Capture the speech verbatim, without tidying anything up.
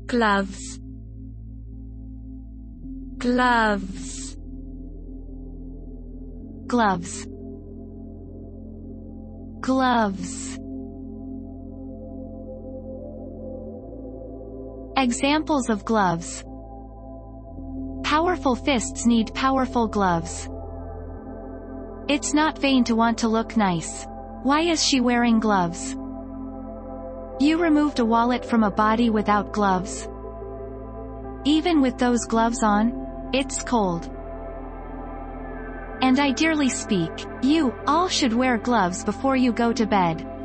gloves, gloves, gloves, gloves. Examples of gloves. Powerful fists need powerful gloves. It's not vain to want to look nice. Why is she wearing gloves? You removed a wallet from a body without gloves. Even with those gloves on, it's cold. And I dearly speak, you all should wear gloves before you go to bed.